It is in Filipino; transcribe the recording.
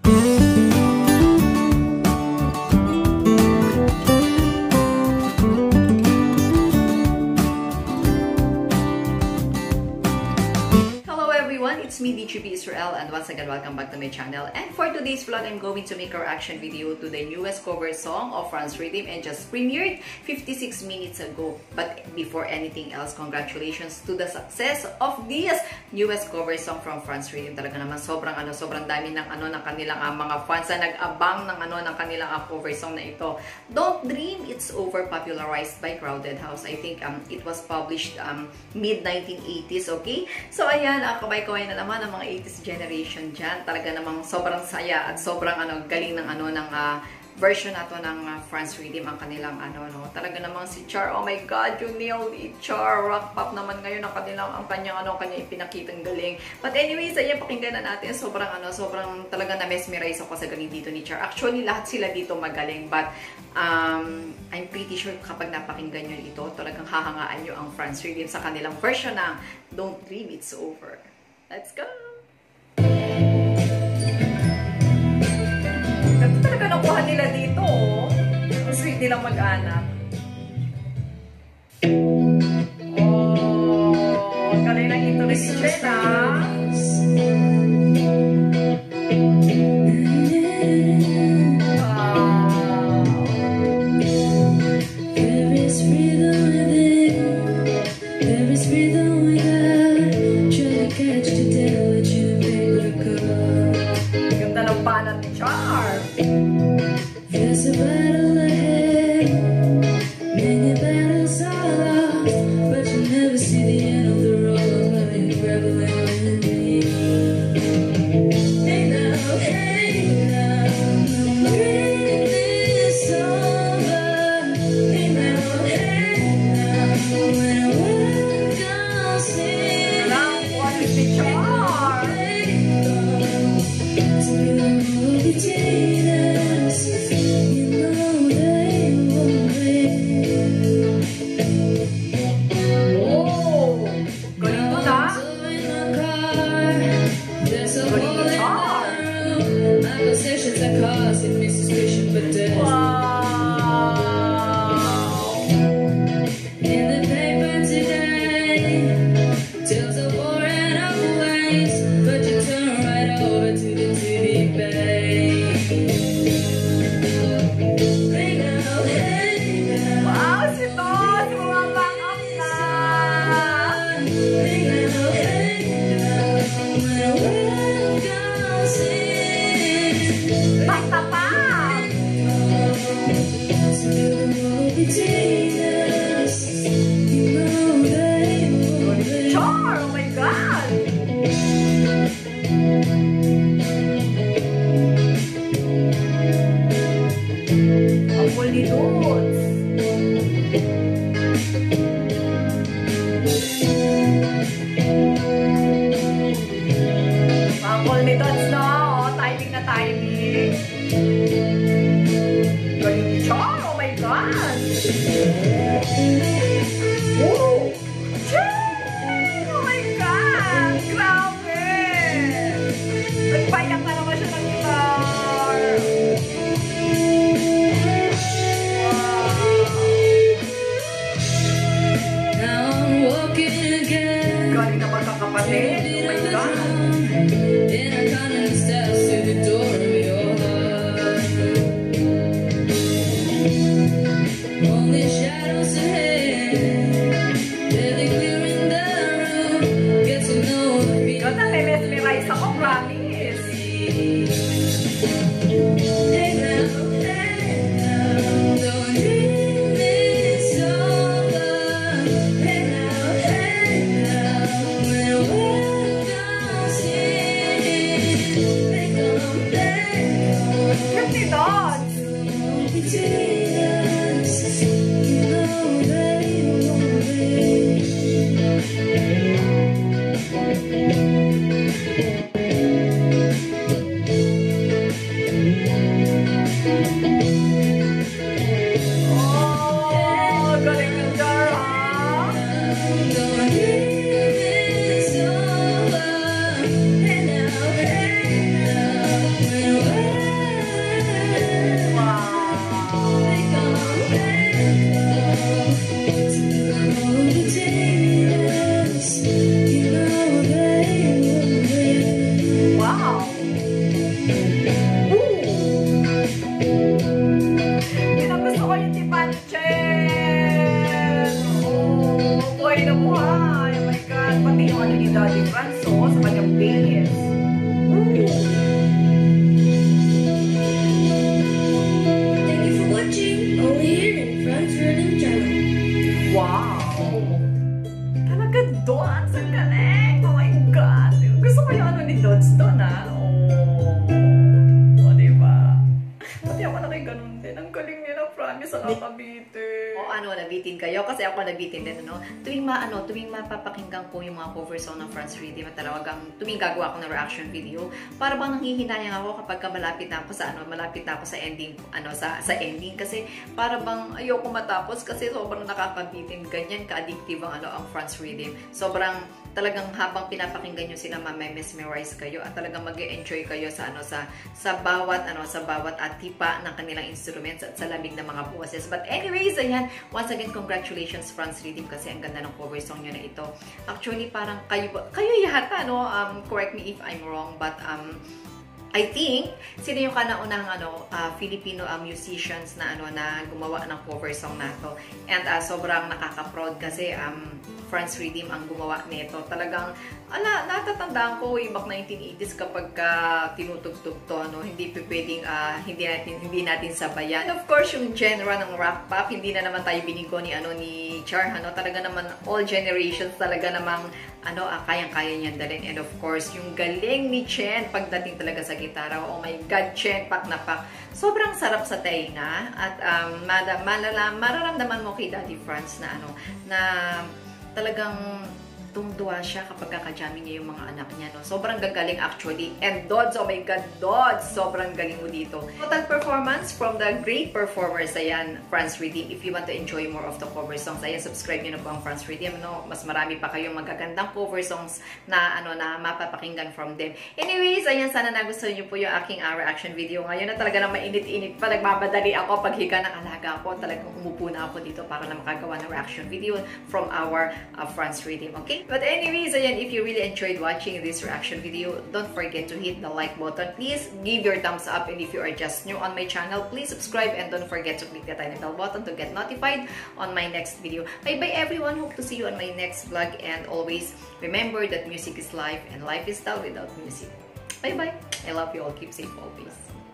It's me, DGP Israel, and once again, welcome back to my channel. And for today's vlog, I'm going to make a reaction video to the newest cover song of Franz Rhythm and just premiered 56 minutes ago. But before anything else, congratulations to the success of this newest cover song from Franz Rhythm. Talaga naman sobrang dami ng ng kanilang mga fans na nag-abang ng kanilang cover song na ito. Don't Dream It's Over, popularized by Crowded House. I think it was published mid-1980s, okay? So ayan, kabay-kabay na naman ang mga 80s generation dyan. Talaga namang sobrang saya at sobrang galing ng version na to ng Franz Rhythm ang kanilang Talaga namang si Char, oh my God, you nailed it, Char. Rock pop naman ngayon ang kanyang ipinakitang galing. But anyways, ayan, pakinggan na natin. Sobrang talaga na-mesmerize ako sa galing dito ni Char. Actually, lahat sila dito magaling, but I'm pretty sure kapag napakinggan nyo ito, talagang hahangaan nyo ang Franz Rhythm sa kanilang version ng Don't Dream It's Over. Let's go! Ito talaga nakuha nila dito, oh. Ang sweet nilang mag-anak. Oh, galing ng ito ni Jenna. There's a battle ahead, many battles are lost, but you never see the end of the road while you're traveling with me. Hey now, the dream is over. Hey now, when the world comes in, What is the charm? to the movie theaters. When Yun ang gusto ko yung Tiffany Chen! Oh, buhay na buhay! Oh my God! Pati yung ano ni Daddy Franzo sa kanyang base. Thank you for watching. Only here in Franz Rhythm Channel. Wow! Talaga Dodds! Ang galing! Oh my God! Gusto ko yung ano ni Dodds doon, ha? Oh, diba? Pati ako ganun din. Ang galing nila, promise, ang nakabite. O ano, nabitin kayo? Kasi ako nabitin din, ano? Tuwing mapapakinggan ko yung mga cover song ng Franz Rhythm at talagang tuwing gagawa ako ng reaction video, para bang nanghihinayang ako kapag malapit na ako sa ending, sa ending, kasi para bang ayoko matapos kasi sobrang nakakabitin. Ganyan ka-addictive ang Franz Rhythm. Sobrang talagang habang pinapakinggan nyo sila, ma-mesmerize kayo at talagang mag-enjoy kayo sa bawat tipa ng kanilang instruments at sa lamig ng mga boses. But anyways, ayan, once again, congratulations Franz Rhythm kasi ang ganda ng cover song nyo na ito. Actually, parang kayo yata, correct me if I'm wrong, but I think, sino yung kanaunang Filipino musicians na gumawa ng cover song na to. And sobrang nakaka-proud kasi Franz Rhythm ang gumawa nito. Talagang natatandaan ko way back 1980s kapag tinutugtog to, hindi pwedeng hindi natin sabayan. And of course, yung genre ng rock pop, hindi na naman tayo binigo ni Char, talaga naman all generations talaga namang kayang-kaya niyan dalhin. And of course, yung galing ni Chen pagdating talaga sa gitara. Oh my God, Chen, pak na pak. Sobrang sarap sa tainga at mararamdaman mo kay Daddy Franz na talagang tungduwa siya kapag kakajamin niya yung mga anak niya, Sobrang gagaling actually. And Dodds, oh my God, Dodds! Sobrang galing mo dito. Total performance from the great performers, ayan, Franz Rhythm. If you want to enjoy more of the cover songs, ayan, subscribe niyo na po ang Franz Rhythm, Mas marami pa kayong magagandang cover songs na, na mapapakinggan from them. Anyways, ayan, sana nagustuhan niyo po yung aking reaction video ngayon na talaga na mainit-init pa. Nagmamadali ako paghiga ng alaga ko. Talagang umupo na ako dito para na makagawa ng reaction video from our Franz Rhythm, okay? But anyways, ayan, if you really enjoyed watching this reaction video, don't forget to hit the like button. Please give your thumbs up, and if you are just new on my channel, please subscribe and don't forget to click the tiny bell button to get notified on my next video. Bye-bye everyone, hope to see you on my next vlog, and always remember that music is life and life is dull without music. Bye-bye. I love you all. Keep safe always.